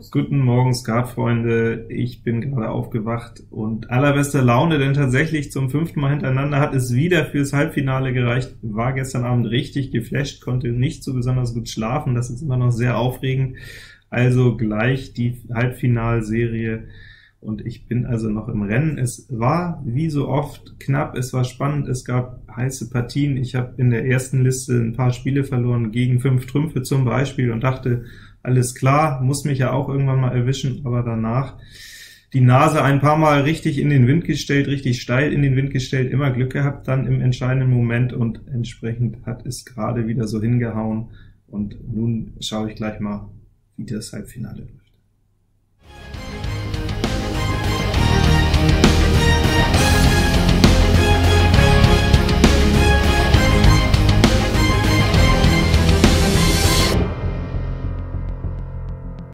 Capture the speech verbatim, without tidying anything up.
Servus. Guten Morgen, Skatfreunde. Ich bin gerade aufgewacht und allerbeste Laune, denn tatsächlich zum fünften Mal hintereinander hat es wieder fürs Halbfinale gereicht. War gestern Abend richtig geflasht, konnte nicht so besonders gut schlafen, das ist immer noch sehr aufregend. Also gleich die Halbfinalserie und ich bin also noch im Rennen. Es war wie so oft knapp, es war spannend, es gab heiße Partien. Ich habe in der ersten Liste ein paar Spiele verloren, gegen fünf Trümpfe zum Beispiel, und dachte, alles klar, muss mich ja auch irgendwann mal erwischen, aber danach die Nase ein paar Mal richtig in den Wind gestellt, richtig steil in den Wind gestellt, immer Glück gehabt dann im entscheidenden Moment, und entsprechend hat es gerade wieder so hingehauen. Und nun schaue ich gleich mal, wie das Halbfinale wird.